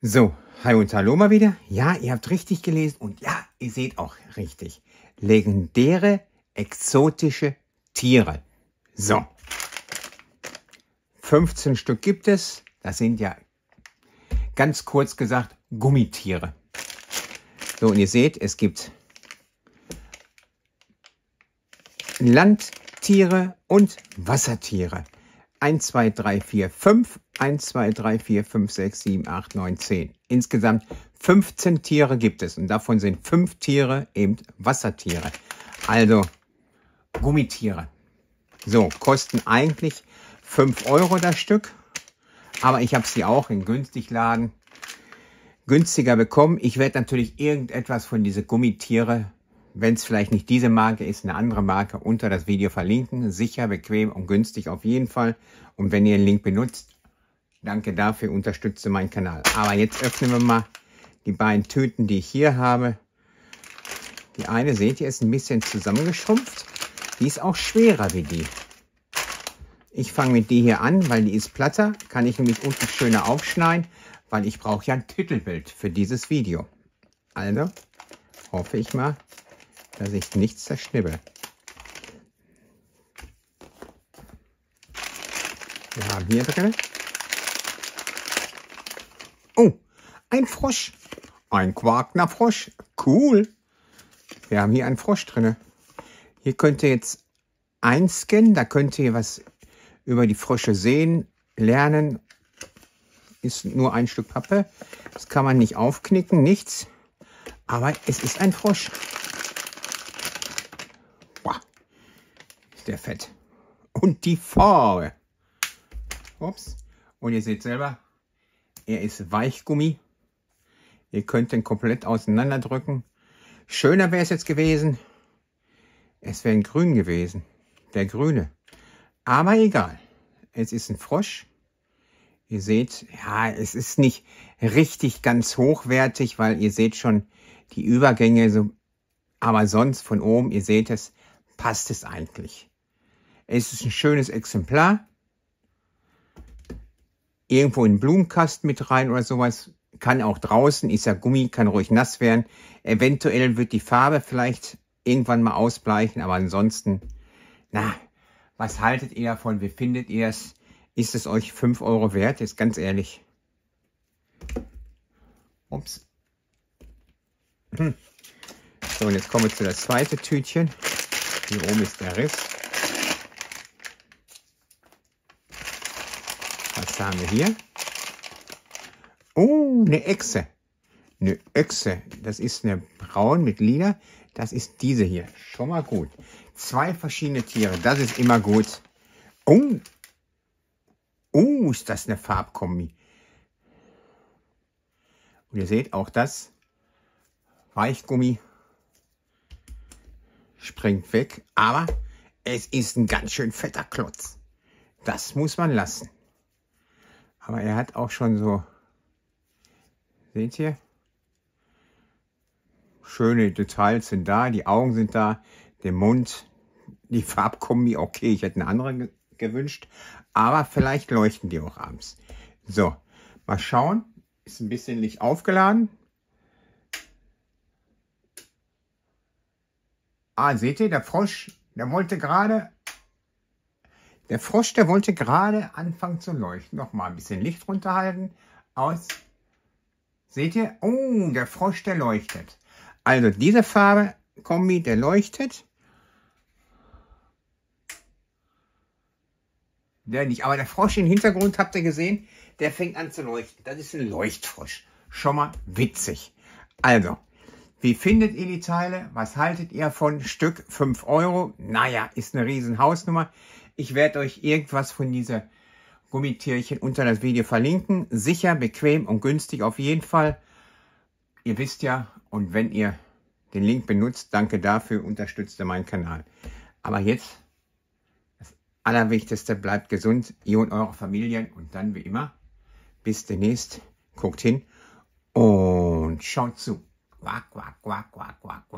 So, hi und hallo mal wieder. Ja, ihr habt richtig gelesen und ja, ihr seht auch richtig. Legendäre, exotische Tiere. So, 15 Stück gibt es. Das sind ja ganz kurz gesagt Gummitiere. So, und ihr seht, es gibt Landtiere und Wassertiere. 1, 2, 3, 4, 5. 1, 2, 3, 4, 5, 6, 7, 8, 9, 10. Insgesamt 15 Tiere gibt es. Und davon sind 5 Tiere eben Wassertiere. Also Gummitiere. So, kosten eigentlich 5 Euro das Stück. Aber ich habe sie auch in Günstigladen günstiger bekommen. Ich werde natürlich irgendetwas von diese Gummitiere, wenn es vielleicht nicht diese Marke ist, eine andere Marke, unter das Video verlinken. Sicher, bequem und günstig auf jeden Fall. Und wenn ihr den Link benutzt, danke dafür, unterstütze meinen Kanal. Aber jetzt öffnen wir mal die beiden Tüten, die ich hier habe. Die eine, seht ihr, ist ein bisschen zusammengeschrumpft. Die ist auch schwerer wie die. Ich fange mit die hier an, weil die ist platter. Kann ich nämlich unten schöner aufschneiden, weil ich brauche ja ein Titelbild für dieses Video. Also hoffe ich mal, dass ich nichts zerschnibbel. Wir haben hier drin. Oh, ein Frosch. Ein Quakner Frosch. Cool. Wir haben hier einen Frosch drin. Hier könnt ihr jetzt einscannen. Da könnt ihr was über die Frösche sehen, lernen. Ist nur ein Stück Pappe. Das kann man nicht aufknicken, nichts. Aber es ist ein Frosch. Boah, ist der fett. Und die Farbe. Ups. Und ihr seht selber, er ist Weichgummi. Ihr könnt den komplett auseinanderdrücken. Schöner wäre es jetzt gewesen. Es wäre ein Grün gewesen. Der Grüne. Aber egal. Es ist ein Frosch. Ihr seht, ja, es ist nicht richtig ganz hochwertig, weil ihr seht schon die Übergänge. So, aber sonst von oben, ihr seht es, passt es eigentlich. Es ist ein schönes Exemplar. Irgendwo in den Blumenkasten mit rein oder sowas. Kann auch draußen, ist ja Gummi, kann ruhig nass werden. Eventuell wird die Farbe vielleicht irgendwann mal ausbleichen, aber ansonsten, na, was haltet ihr davon? Wie findet ihr es? Ist es euch 5 Euro wert? Ist ganz ehrlich. Ups. So, und jetzt kommen wir zu das zweite Tütchen. Hier oben ist der Riss. Was haben wir hier? Oh, eine Echse. Eine Echse. Das ist eine braun mit lila. Das ist diese hier. Schon mal gut. 2 verschiedene Tiere. Das ist immer gut. Oh. Oh, ist das eine Farbkombi. Und ihr seht auch das. Weichgummi. Springt weg. Aber es ist ein ganz schön fetter Klotz. Das muss man lassen. Aber er hat auch schon so, seht ihr? Schöne Details sind da, die Augen sind da, der Mund, die Farbkombi, okay, ich hätte eine andere gewünscht, aber vielleicht leuchten die auch abends. So, mal schauen, ist ein bisschen Licht aufgeladen. Ah, seht ihr, der Frosch, der wollte gerade anfangen zu leuchten. Nochmal ein bisschen Licht runterhalten. Aus. Seht ihr? Oh, der Frosch, der leuchtet. Also diese Farbe-Kombi, der leuchtet. Der nicht. Aber der Frosch im Hintergrund, habt ihr gesehen, der fängt an zu leuchten. Das ist ein Leuchtfrosch. Schon mal witzig. Also, wie findet ihr die Teile? Was haltet ihr von Stück 5 Euro? Naja, ist eine riesen Hausnummer. Ich werde euch irgendwas von dieser Gummitierchen unter das Video verlinken. Sicher, bequem und günstig auf jeden Fall. Ihr wisst ja, und wenn ihr den Link benutzt, danke dafür, unterstützt ihr meinen Kanal. Aber jetzt, das Allerwichtigste, bleibt gesund, ihr und eure Familien. Und dann wie immer, bis demnächst, guckt hin und schaut zu. Quack, quack, quack, quack, quack, quack.